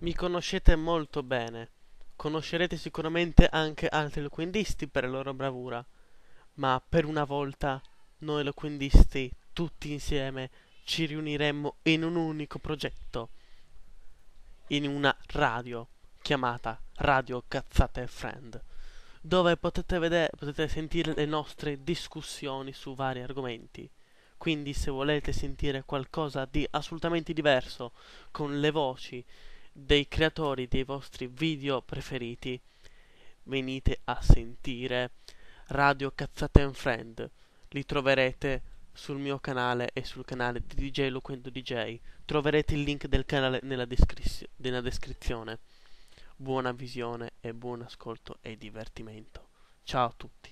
Mi conoscete molto bene. Conoscerete sicuramente anche altri eloquentisti per la loro bravura, ma per una volta noi eloquentisti tutti insieme ci riuniremmo in un unico progetto, in una radio chiamata Radio Cazzate Friend, dove potete sentire le nostre discussioni su vari argomenti. Quindi se volete sentire qualcosa di assolutamente diverso, con le voci dei creatori dei vostri video preferiti, venite a sentire Radio Cazzate and Friend. Li troverete sul mio canale e sul canale di DJ Loquendo DJ. Troverete il link del canale nella descrizione. Buona visione e buon ascolto e divertimento. Ciao a tutti.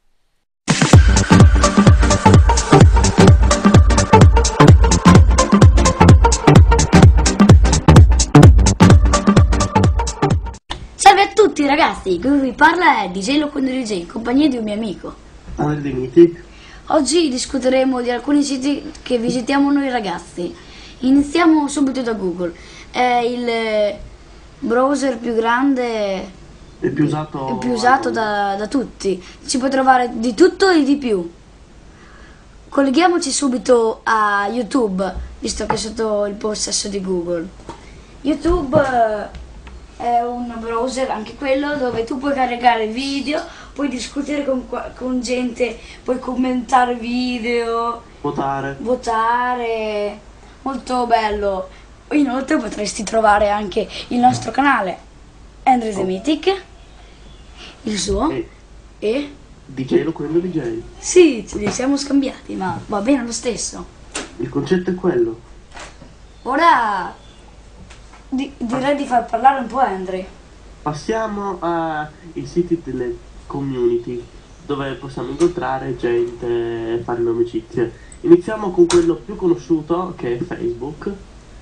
Salve a tutti ragazzi, qui vi parla è DJ Loquendo DJ in compagnia di un mio amico. Andre Mythic. Oggi discuteremo di alcuni siti che visitiamo noi ragazzi. Iniziamo subito da Google. È il browser più grande È più usato, e più usato da tutti. Si può trovare di tutto e di più. Colleghiamoci subito a YouTube, visto che è sotto il possesso di Google. YouTube è un browser, anche quello, dove tu puoi caricare video, puoi discutere con gente, puoi commentare video, votare, molto bello. Inoltre potresti trovare anche il nostro canale, Andre the Mythic, il suo, e DJ Loquendo DJ. sì, ce li siamo scambiati, ma va bene lo stesso. Il concetto è quello. Ora direi di far parlare un po' Andre. Passiamo ai siti delle community, dove possiamo incontrare gente e fare le amicizie. Iniziamo con quello più conosciuto, che è Facebook,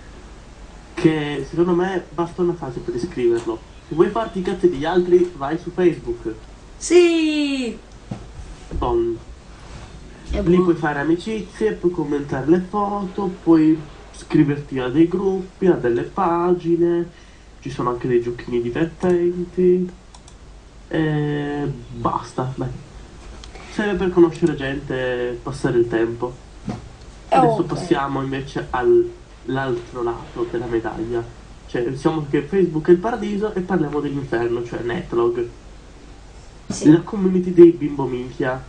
che secondo me basta una frase per descriverlo. Se vuoi farti i cazzi degli altri, vai su Facebook. Sì! Bon. È Lì puoi fare amicizie, puoi commentare le foto, puoi iscriverti a dei gruppi, a delle pagine, ci sono anche dei giochini divertenti e basta, dai. Serve per conoscere gente e passare il tempo. Adesso passiamo invece all'altro lato della medaglia. Cioè, diciamo che Facebook è il paradiso e parliamo dell'inferno, cioè Netlog. Sì. La community dei bimbo minchia.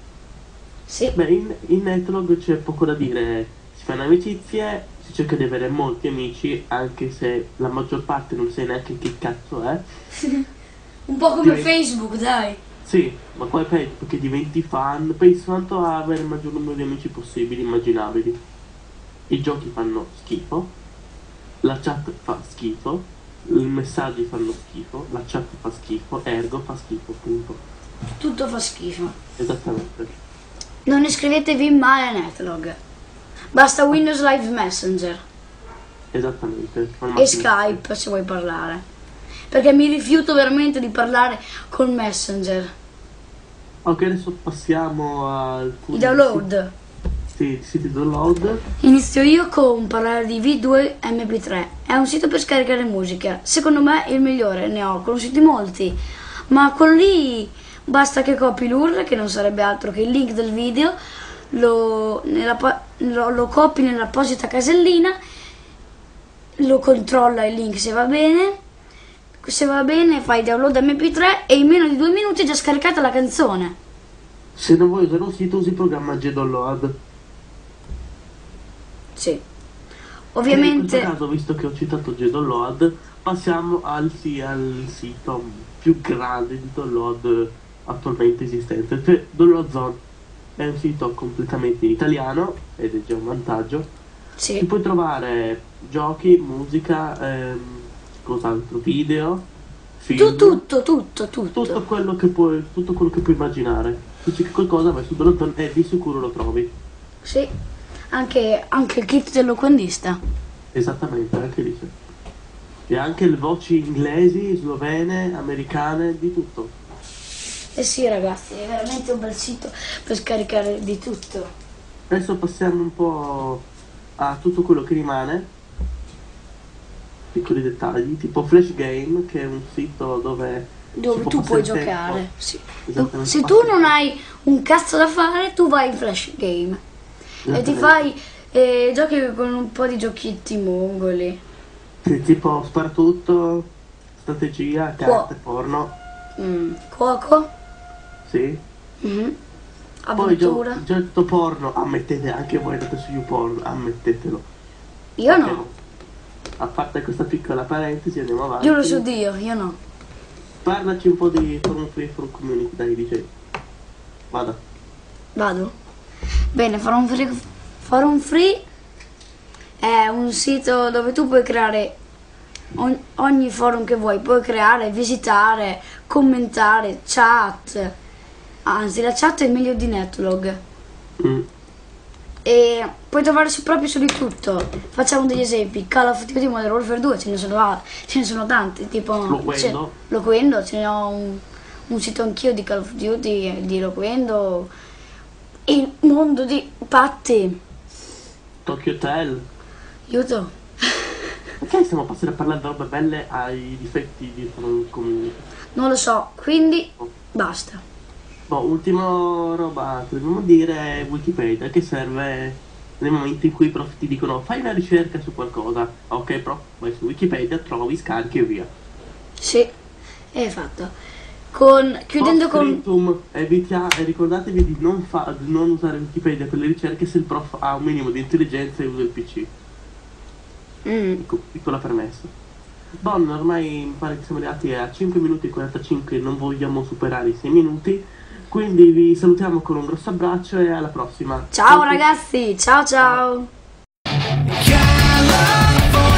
Sì. Beh, in Netlog c'è poco da dire, si fanno amicizie, si cerca di avere molti amici, anche se la maggior parte non sai neanche che cazzo è. Un po' come Facebook, dai. Sì, ma qua è peggio perché diventi fan, pensi tanto a avere il maggior numero di amici possibili, immaginabili. I giochi fanno schifo, la chat fa schifo, i messaggi fanno schifo, la chat fa schifo, ergo fa schifo, punto. Tutto fa schifo. Esattamente. Non iscrivetevi mai a Netlog. Basta Windows Live Messenger Esattamente. e Skype se vuoi parlare. Perché mi rifiuto veramente di parlare col Messenger. Ok, adesso passiamo al I download. Sì, siti download. Inizio io con parlare di V2 MP3. È un sito per scaricare musica. Secondo me è il migliore, ne ho conosciuti molti. Ma quello lì basta che copi l'URL, che non sarebbe altro che il link del video, lo copi nell'apposita casellina, lo controlla il link se va bene. Se va bene fai download MP3 e in meno di 2 minuti è già scaricata la canzone. Se non vuoi usare un sito usi il programma Gdownload. Sì. Ovviamente. In questo caso, visto che ho citato Gdownload, passiamo al sito più grande di download attualmente esistente, cioè Download Zone. È un sito completamente in italiano ed è già un vantaggio. Sì. Ci puoi trovare giochi, musica, cos'altro, video, film, tutto quello che puoi immaginare. Se c'è qualcosa vai su Download Zone e di sicuro lo trovi. Sì. Anche il kit dell'eloquendista. Esattamente, anche lì c'è. E anche le voci inglesi, slovene, americane, di tutto. Eh sì ragazzi, è veramente un bel sito per scaricare di tutto. Adesso passiamo un po' a tutto quello che rimane. piccoli dettagli, tipo Flash Game, che è un sito dove tu puoi giocare. Sì. Se tu non hai un cazzo da fare, tu vai in Flash Game e ti fai giochi con un po' di giochietti mongoli. Sì, tipo sparatutto, strategia, carte, porno. Cuoco. Sì. Poi gioco porno, ammettete anche voi, andate su YouPorn, ammettetelo. Io no. A parte questa piccola parentesi, andiamo avanti. Giuro su Dio, io no. Parlaci un po' di Forum Free Forum Community, dai, DJ. Vado. Bene, Forum Free è un sito dove tu puoi creare ogni forum che vuoi, puoi creare, visitare, commentare, chat. Anzi, la chat è meglio di Netlog. E puoi trovare proprio su di tutto. Facciamo degli esempi: Call of Duty Modern Warfare 2, ce ne sono tanti, tipo Loquendo, ce ne ho un sito anch'io di Call of Duty, di Loquendo, il mondo di Patti, Tokyo Hotel. Aiuto. Perché stiamo passando a parlare di robe belle ai difetti di community? Non lo so, quindi basta. Ultima roba che dobbiamo dire è Wikipedia, che serve nel momento in cui i prof ti dicono fai una ricerca su qualcosa. Ok, prof, vai su Wikipedia, trovi, scarichi e via. Sì, è fatto. Chiudendo con... ricordatevi di non usare Wikipedia per le ricerche se il prof ha un minimo di intelligenza e usa il PC. Piccola premessa. Ormai mi pare che siamo arrivati a 5 minuti e 45, non vogliamo superare i 6 minuti. Quindi vi salutiamo con un grosso abbraccio e alla prossima. Ciao ragazzi, ciao ciao.